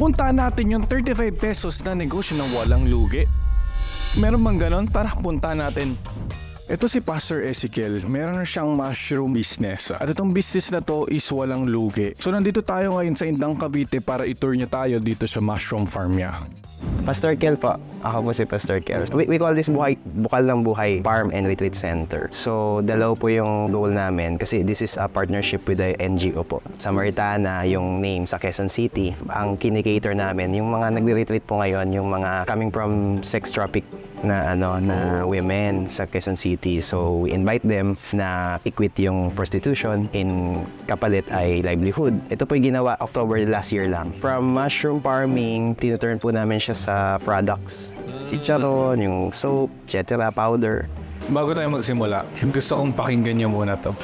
Puntaan natin yung 35 pesos na negosyo ng walang lugi. Meron bang ganon? Tara, puntaan natin. Ito si Pastor Ezekiel, meron na siyang mushroom business. At itong business na to is walang lugi. So nandito tayo ngayon sa Indang Cavite para i-tour niya tayo dito sa mushroom farm niya. Pastor Kel po. Ako po si Pastor Kel. We call this Bukal ng Buhay Farm and Retreat Center. So, dalaw po yung goal namin kasi this is a partnership with the NGO po. Samaritana, yung name sa Quezon City. Ang kinikater namin, yung mga nagre-retreat po ngayon, yung mga coming from sex traffic na women sa Quezon City. So, we invite them na i-quit yung prostitution in kapalit ay livelihood. Ito po yung ginawa October last year lang. From mushroom farming, tinuturn po namin siya sa products. Chicharon, yung soap, etc. powder. Bago tayo magsimula, gusto kong pakinggan niyo muna to.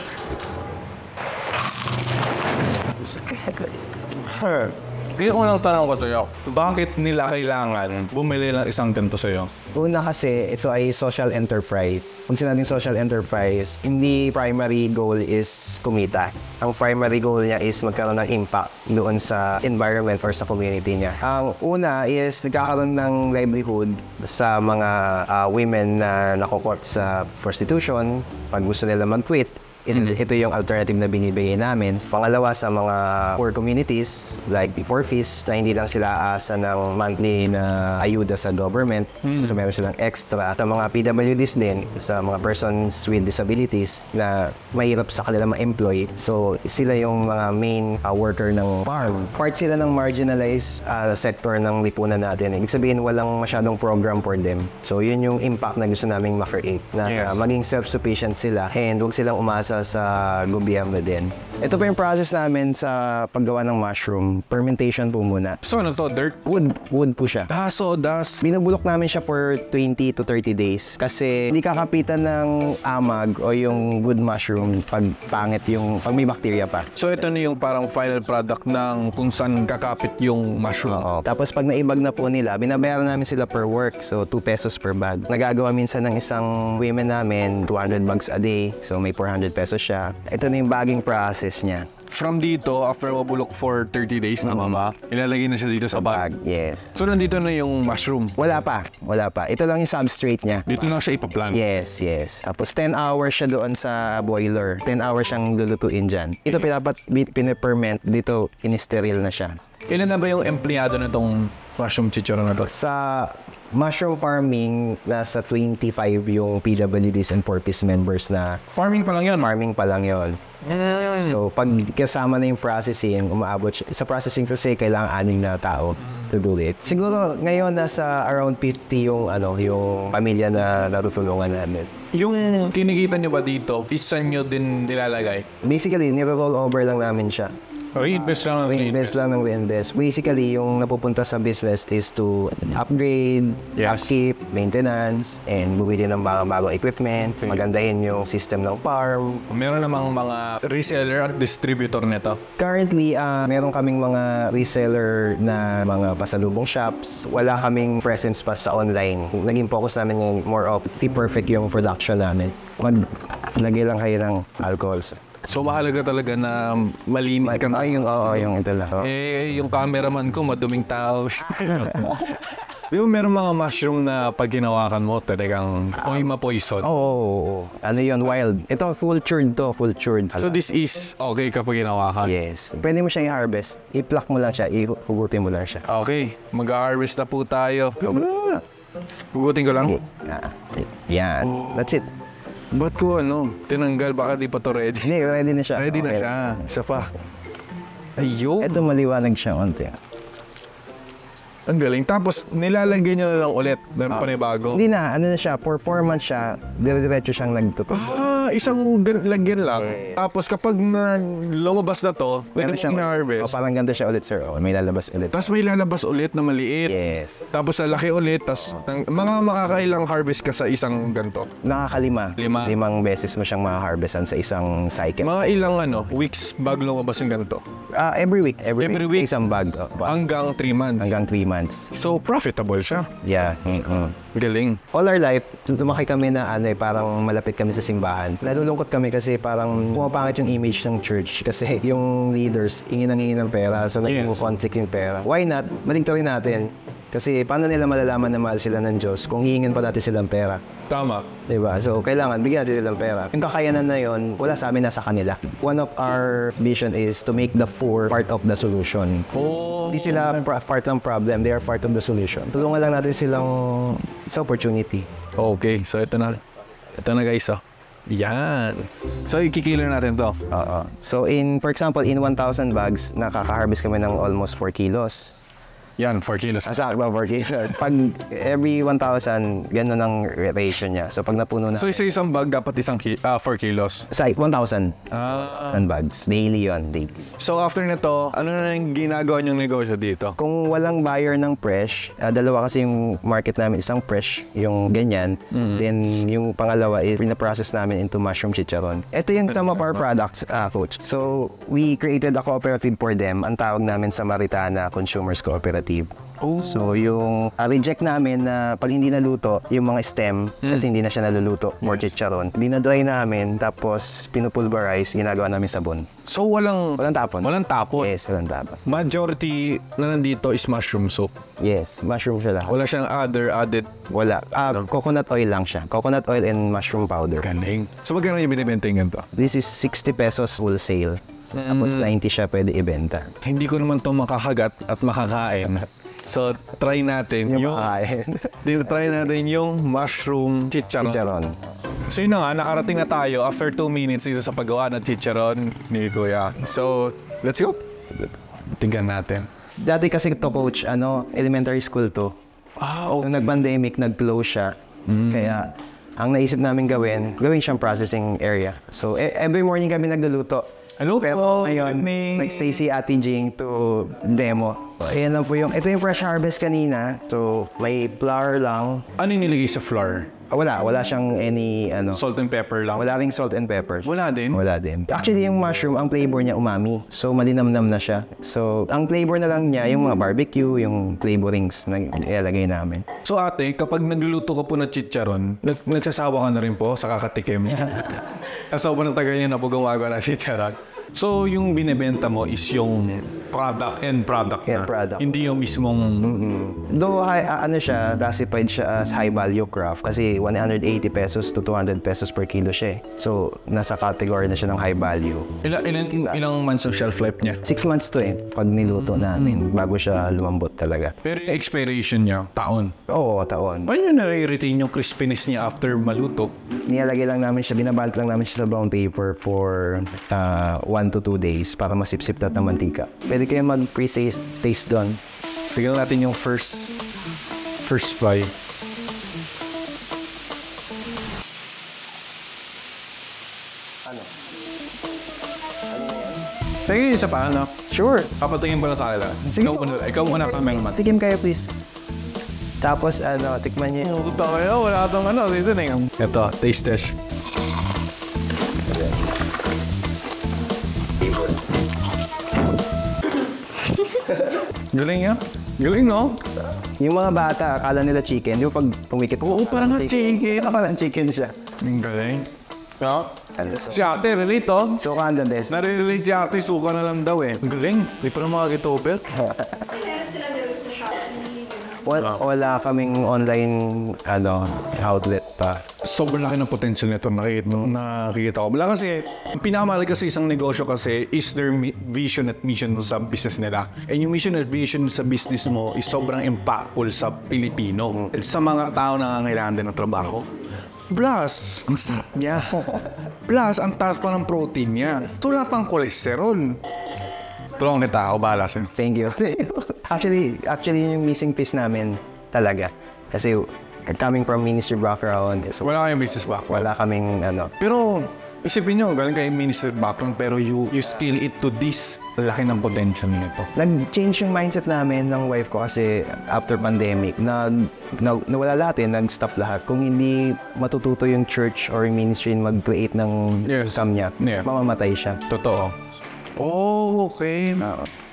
Yung unang tanong ko sa'yo, bakit nila kailangan bumili ng isang ganito sa'yo? Una kasi, ito ay social enterprise. Kung sinabing social enterprise, hindi primary goal is kumita. Ang primary goal niya is magkaroon ng impact doon sa environment or sa community niya. Ang una is nagkakaroon ng livelihood sa mga women na nakukot sa prostitution. Pag gusto nila mag-quit, ito yung alternative na binibigay namin. Pangalawa, sa mga poor communities like poor fees na hindi lang sila aasa ng monthly na ayuda sa government. So meron silang extra. Sa mga PWDs din, sa mga persons with disabilities na mahirap sa kanila ma-employ. So sila yung mga main worker ng farm. Part sila ng marginalized sector ng lipunan natin. Ibig sabihin, walang masyadong program for them. So yun yung impact na gusto naming ma-create. Na maging self-sufficient sila and huwag silang umasa sa gobyerno din. Ito pa yung process namin sa paggawa ng mushroom. Fermentation po muna. So ano to? Dirt? Wood po siya. Das. Binubulok namin siya for 20 to 30 days kasi hindi kakapitan ng amag o yung good mushroom pag pangit yung pag may bacteria pa. So ito na yung parang final product ng kung saan kakapit yung mushroom. Oo. Tapos pag naibag na po nila, binabayaran namin sila per work. So 2 pesos per bag. Nagagawa minsan ng isang women namin 200 bags a day. So may 400 pesos siya. Ito na yung bagging process niya. From dito, after mabulok for 30 days na mama, ilalagay na siya dito sa bag. Yes. So nandito na yung mushroom. Wala pa. Ito lang yung substrate niya. Dito na siya ipaplant. Yes. Tapos 10 hours siya doon sa boiler. 10 hours siyang lulutuin dyan. Ito pinaperment, dito in-sterile na siya. Ilan na ba yung empleyado na itong mushroom chicharon na to? Sa mushroom farming, nasa 25 yung PWDs and 4-piece members na. Farming pa lang yun? Farming pa lang yun. So, pag kasama na yung processing, umaabot siya. Sa processing kasi, kailangan 6 na tao to do it. Siguro, ngayon, nasa around 50 yung pamilya na natutulungan namin. Yung kinikita nyo ba dito, isa nyo din nilalagay? Basically, niro-roll over lang namin siya. Reinvest lang ng reinvest. Basically, yung napupunta sa business is to upgrade, upkeep, maintenance, and bumili ng mga bagong equipment, magandahin yung system ng farm. Meron namang mga reseller at distributor nito? Currently, meron kaming mga reseller na mga pasalubong shops. Wala kaming presence pa sa online. Naging focus namin ngayon more of perfect yung production namin. Maglagay lang kayo ng alcohol. So mahalaga talaga na malinis ka na. Yung ito lang. Yung cameraman ko, maduming tao. Di ba meron mga mushroom na pag ginawakan mo, talagang ma-poison? Oo. Ano yun? Wild. Ito, full-cured to. Full-cured. So this is okay kapag ginawakan? Yes. Pwede mo siyang i-harvest. I-pluck mo lang siya. Hugutin mo lang siya. Okay. Mag-harvest na po tayo. Hugutin ko lang? Yan. That's it. Ba't ko tinanggal? Baka di pa to ready? Hindi, ready na siya. Ready na siya. Isa pa. Ayun. Ito maliwanag siya konti. Ang galing. Tapos nilalagay niyo na lang ulit ng panibago. Hindi na. Ano na siya. For 4 months siya, dire-diretso siyang nagtutubo. Isang lagyan lang. Tapos kapag lumabas na to, pwede mo na-harvest. Parang ganito siya ulit, sir. May lalabas ulit. Tapos may lalabas ulit na maliit. Yes. Tapos lalaki ulit. Tapos mga makakailang harvest ka sa isang ganito? Nakakalima. 5 beses mo siyang ma-harvestan sa isang cycle. Mga ilang weeks bago lumabas yung ganito? Every week. Every week. Sa isang bag. Hanggang 3 months? Hanggang 3 months. So, profitable siya? Yeah. Galing. All our life, lumaki kami na parang malapit kami sa simbahan. Nalulungkot kami kasi parang pumapangit yung image ng church kasi yung leaders hingi ng pera, so naging conflict yung pera. Why not? Baliktarin natin. Kasi paano nila malalaman na mahal sila ng Diyos kung hihingin pa natin silang pera? Tama. Diba? So, kailangan bigyan natin silang pera. Yung kakayanan na yun, wala sa amin, nasa kanila. One of our vision is to make the poor part of the solution. Oh. Hindi sila part ng problem, they are part of the solution. Tulungan lang natin silang sa opportunity. Okay, so ito na. Ito na guys, oh. Yan. So, ikikilo natin to. So, for example, in 1,000 bags, nakaka-harvest kami ng almost 4 kilos. Yan, 4 kilos. Sakto, 4 kilos. Pag every 1,000, gano'n ang ratio niya. So, pag napuno na... So, isang bag dapat 4 kilos? Sa 1,000. 1,000 bags. Daily yon, daily. So, after nito, ano na yung ginagawa niyong negosyo dito? Kung walang buyer ng fresh, dalawa kasi yung market namin, isang fresh, yung ganyan. Then, yung pangalawa, pinaprocess namin into mushroom chicharon. Ito yung some of our products, Coach. So, we created a cooperative for them. Ang tawag namin sa Maritana Consumers Cooperative. Oh. So, yung reject namin na pag hindi naluto, yung mga stem, kasi hindi na siya naluluto, more chicharon, dinadry namin, tapos pinupulverize, ginagawa namin sabon. So, walang tapon. Walang tapon? Yes, walang tapon. Majority na nandito is mushroom soup. Yes, mushroom siya lahat. Wala siyang added. Wala. Coconut oil lang siya. Coconut oil and mushroom powder. Galing. So, magkano yung binibenta yung ganito? This is 60 pesos wholesale. Tapos 90 siya pwede ibenta. Hindi ko naman to makakagat at makakain. So, try natin yung try natin yung mushroom chicharon. So, yun na nga, nakarating na tayo after 2 minutes dito sa paggawa ng chicharon ni Kuya. So, let's go. Tingnan natin. Dati kasi to, Coach, elementary school to. Okay. Nung nag-pandemic, nag-close siya. Kaya, ang naisip namin gawin siyang processing area. So, every morning kami nagluluto. Hello po. Ngayon, nag-stay si Ate Jing to demo. Ayan lang po ito yung fresh harvest kanina. So, may flour lang. Ano yung nilagay sa flour? Wala siyang any, Salt and pepper lang? Wala ring salt and pepper. Wala din? Wala din. Actually, yung mushroom, ang flavor niya umami. So, malinamnam na siya. So, ang flavor na lang niya, yung mga barbecue, yung flavorings na ilalagay namin. So ate, kapag nagluluto ka po ng chicharon, nagsasawa ka na rin po sa kakatikim? Sobrang tagal niya na po gumagawa ng chicharon. So, yung binibenta mo is yung end product na. Product. Hindi yung mismong... Though, siya, classified siya as high value craft kasi 180 pesos to 200 pesos per kilo siya eh. So, nasa category na siya ng high value. Ilang months of shelf life niya? 6 months to pag niluto namin, bago siya lumambot talaga. Pero yung expiration niya, taon? Oo, taon. Paano nyo nare-retain yung crispiness niya after maluto? Nilalagay lang namin siya, binabalot lang namin siya sa brown paper for 1 to 2 days para masipsip na ng mantika. Pwede kayo mag-pre-taste doon. Tignan natin yung first fry. Sige, isa pa, ano? Sure. Papatingin pa na sa akin. Ikaw muna cameraman. Tikim kayo, please. Tapos, tikman niyo. Puta kayo, wala itong seasoning. Ito, taste test. Galing ya? Galing, no? Yung mga bata, akala nila chicken. Di ba pag pumikit? Oo, parang chicken. Parang chicken siya. Ang galing. No? Si ate, relate to. So, kanda des. Nare-relate si ate, suka na lang daw eh. Ang galing. Di pa na makakita over. Wala kaming online outlet pa. Sobrang laki ng potential nito nakikita ko. Wala kasi, ang pinakamahalaga sa isang negosyo kasi is their vision at mission sa business nila. And yung mission at vision sa business mo is sobrang impactful sa Pilipino. At sa mga tao na nangangailangan din ng trabaho. Plus, ang sarap niya. Plus, ang taas pa ng protein niya. So, wala pang cholesterol. Tulungan kita, ako bahala sa'yo. Thank you. Actually, yung missing piece namin talaga. Kasi coming from ministry background, so Wala kayong business background. wala kaming Pero, isipin nyo, galing kayong ministry background, pero you scale it to this. Laki ng potential nito. Nag-change yung mindset namin ng wife ko kasi after pandemic, nawala lahat nag-stop lahat. Kung hindi matututo yung church or yung ministry mag-create ng income niya, mamamatay siya. Totoo. Oh, okay.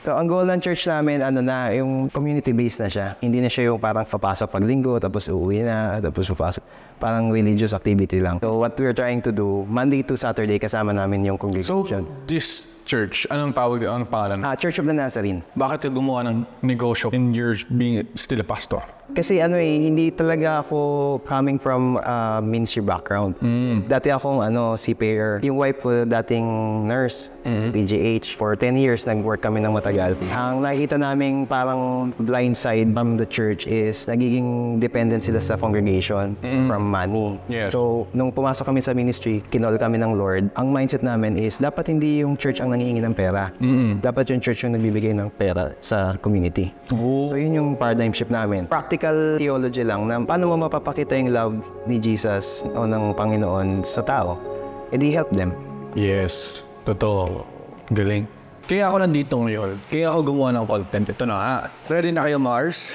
So, ang goal ng church namin, yung community-based na siya. Hindi na siya yung parang papasok pag linggo, tapos uuwi na, tapos papasok. Parang religious activity lang. So, what we're trying to do, Monday to Saturday, kasama namin yung So, congregation. this church, anong pangalan? Church of the Nazarene. Bakit ka gumawa ng negosyo in years being still a pastor? Kasi hindi talaga ako coming from ministry background. Dati akong seafarer. Yung wife ko dating nurse sa PGH. For 10 years, nag-work kami ng matagal. Ang nakikita naming parang blind side from the church is nagiging dependent sila sa congregation from money. Yes. So, nung pumasok kami sa ministry, kinol kami ng Lord. Ang mindset namin is dapat hindi yung church ang nangihingi ng pera. Dapat yung church yung nagbibigay ng pera sa community. So, yun yung paradigm shift namin. Practical theology lang na paano mo mapapakita yung love ni Jesus o ng Panginoon sa tao. Edi help them. Yes, totoo. Galing. Kaya ako nandito ngayon. Kaya ako gumawa ng content. Ito na nga. Ready na kayo, Mars?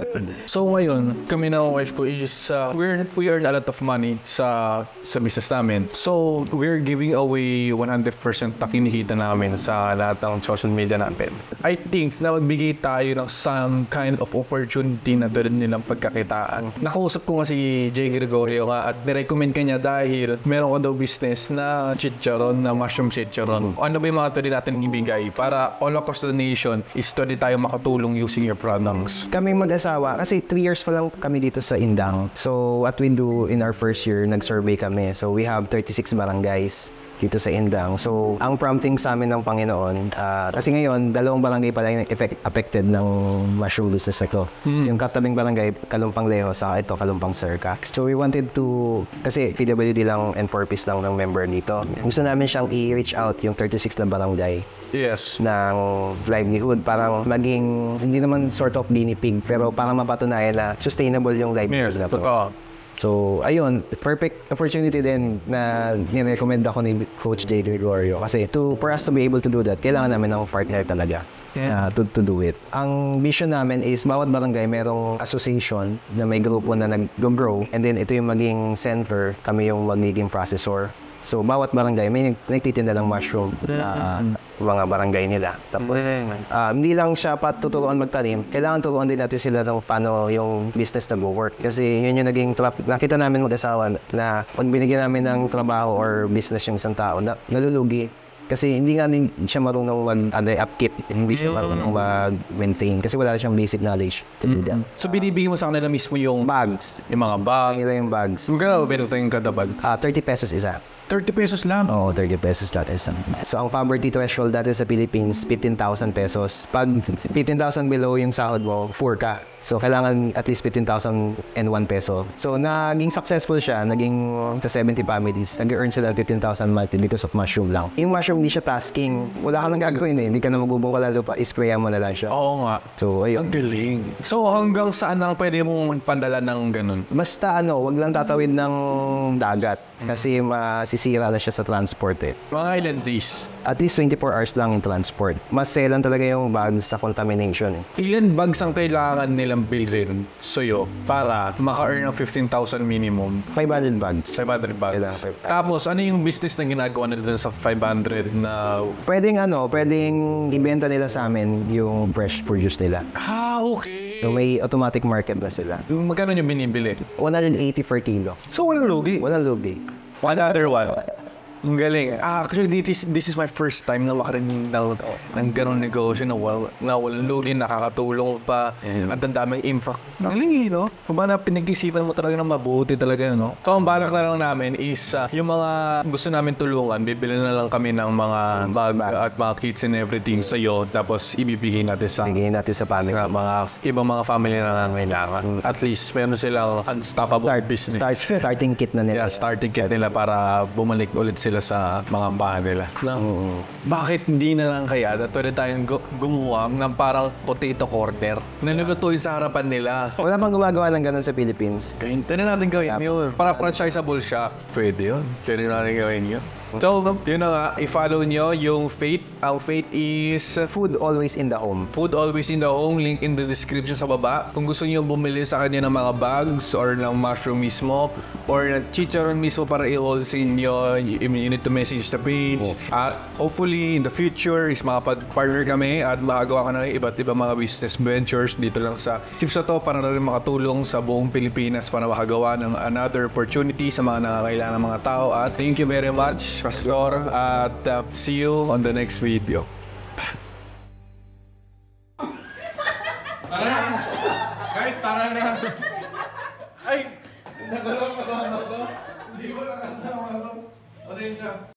So ngayon, kami ng wife ko is, we earn a lot of money sa business namin. So, we're giving away 100% na kinikita namin sa lahat ng social media namin. I think na magbigay tayo ng some kind of opportunity na doon nilang pagkakitaan. Nakausap ko nga si Jay Gregorio nga at nirecommend ka niya dahil meron ko daw business na chicharon, na mushroom chicharon. Ano ba yung mga tuloy natin ibigay para all across the nation is tuloy tayo makatulong using your products? Kami mag-asawa, kasi 3 years pa lang kami dito sa Indang. So, what we do in our first year, nag-survey kami. So, we have 36 barangays dito sa Indang. So, ang prompting sa amin ng Panginoon, kasi ngayon, 2 barangay pala yung affected ng mushroom business na ito. Yung katabing barangay, Kalumpang Leho, sa ito, Kalumpang Serca. So, we wanted to, kasi PWD lang and 4-piece lang ng member dito. Gusto namin siyang i-reach out yung 36 na barangay. Yes. Ng livelihood. Parang maging, hindi naman sort of guinea pig, pero parang mapatunayan na sustainable yung livelihood Yes, na to. totoo. So, ayun, perfect opportunity din na nirecommend ako ni Coach Jay Gregorio. Kasi for us to be able to do that, kailangan namin ng partner talaga to do it. Ang vision namin is bawat barangay merong association na may grupo na nag-grow, and then ito yung maging center, kami yung magiging processor. So, bawat barangay may nagtitinda ng mushroom sa mga barangay nila. Tapos, hindi lang siya patuturuan magtanim, kailangan turuan din natin sila ng paano yung business na go-work. Kasi yun yung naging nakita namin mag-asawa na pag binigyan namin ng trabaho or business yung isang tao, nalulugi. Kasi hindi nga din siya marunong upkeep, hindi siya marunong mag-maintain kasi wala siyang basic knowledge to do that. So, binibigyan mo sa kanila mismo yung Bags. yung mga bag. Yung bags. Magkano ba binutang yung kada bag? 30 pesos isa. 30 pesos lang. Oo, 30 pesos that is. So, ang poverty threshold dati sa Philippines, 15,000 pesos. Pag 15,000 below yung sahod mo, poor ka. So, kailangan at least 15,001 peso. So, naging successful siya. Naging sa 70 families. Nag-earn sila 15,000 monthly because of mushroom lang. Yung mushroom, hindi siya tasking. Wala ka nang gagawin eh. Hindi ka na magbubong lupa. Isprayan mo na lang siya. Oo nga. So, ayun. Ang galing. So, hanggang saan lang pwede mong pandala ng ganun? Basta wag lang tatawid ng dagat. Kasi masisira na siya sa transport eh. Mga ilan days? At least 24 hours lang yung transport. Mas selan talaga yung bags sa contamination eh. Ilan bags ang kailangan nilang bilhin sa'yo para maka-earn ng 15,000 minimum? 500 bags. 500 bags. Kailangan 500. Tapos, ano yung business na ginagawa nila sa 500 na... Pwedeng ibenta nila sa amin yung fresh produce nila. Okay. So may automatic market na sila. Magkano yung binibili? 180 per kilo. So, walang lugi. Walang lugi. Another one. Ang galing. Actually, this is my first time na makarinig ng ganong negosyo na walang lugi, nakakatulong pa. At ang daming impact. Ang galing no? Kung ba na pinag-isipan mo talaga ng mabuti talaga, no? So, ang balak na lang namin is yung mga gusto namin tulungan, bibili na lang kami ng mga bag at mga kits and everything sa'yo. Tapos, ibibigay natin sa family. mga ibang mga family na nangangailangan. At least, meron silang unstoppable business. Starting kit na nila. Yeah, starting kit nila para bumalik ulit sila sa mga bahay nila. Bakit hindi na lang kaya pwede tayong gumawa ng parang potato corner na nilulutuin sa harapan nila? Wala pang gumagawa ng ganun sa Philippines. Pwede natin gawin yun. Para franchisable siya. Pwede yun. Pwede natin gawin yun. So, yun na nga, i-follow nyo yung Fate. Ang Fate is Food always in the home. Food Always in the Home, link in the description sa baba. Kung gusto niyo bumili sa kanya ng mga bags or ng mushroom mismo or ng chicharon mismo para i-wholesale nyo, you need to message the page. At hopefully in the future is makapag-partner kami at makagawa ka ng iba't ibang mga business ventures dito lang sa chips na to para na rin makatulong sa buong Pilipinas para makagawa ng another opportunity sa mga nangangailangan ng mga tao. At thank you very much, Pastor, at see you on the next video. Tara na! Guys, tara na! Ay! Nagulong kasama to. Hindi ko nakasama to. Pasensya.